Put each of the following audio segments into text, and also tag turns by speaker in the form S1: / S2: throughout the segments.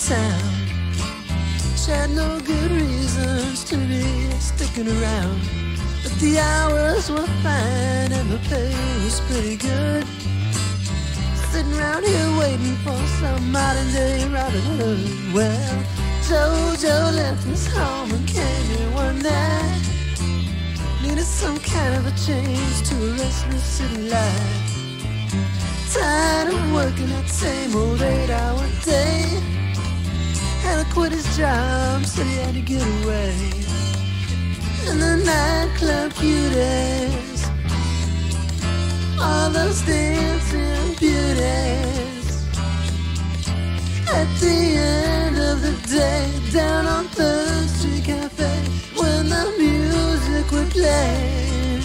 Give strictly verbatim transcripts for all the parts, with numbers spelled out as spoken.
S1: town. She had no good reasons to be sticking around, but the hours were fine and the pay was pretty good. Sitting around here waiting for some modern day Robin Hood. Well, Jojo left his home and came here one night. Needed some kind of a change to a restless city life. Tired of working that same old eight-hour day. Had to quit his job, said he had to get away. And the nightclub cuties, all those dancing beauties. At the end of the day, down on Third Street Cafe, when the music would play.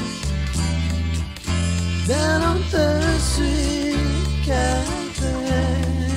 S1: Down on Third Street Cafe.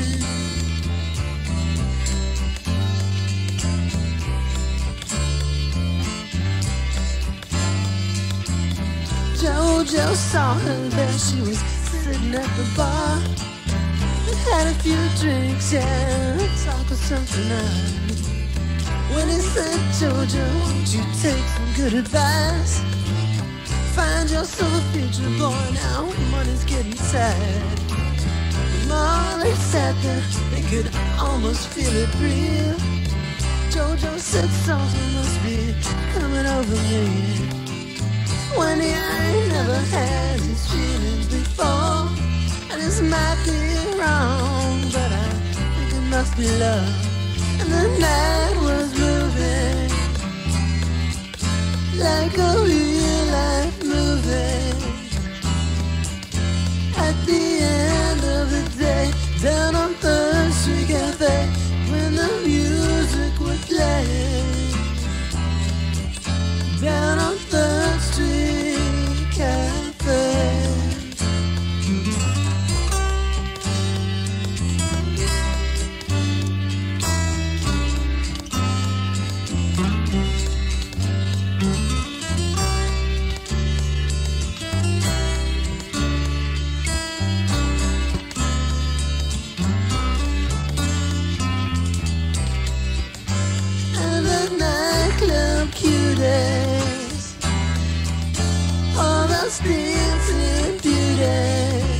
S1: Jojo saw her there, she was sitting at the bar. Had a few drinks, yeah, talk was something else. When he said, Jojo, won't you take some good advice? Find yourself a future, boy, now money's getting tight. While they sat there, they could almost feel it breathe. Jojo said something must be coming over me. When he ain't never had these feelings before. And this might be wrong, but I think it must be love. And the night was moving like a real life movie. At the end of the day, down on Third Street Cafe, when the music would play. Down on Third Street Cafe. Cuties, all those dancing beauties.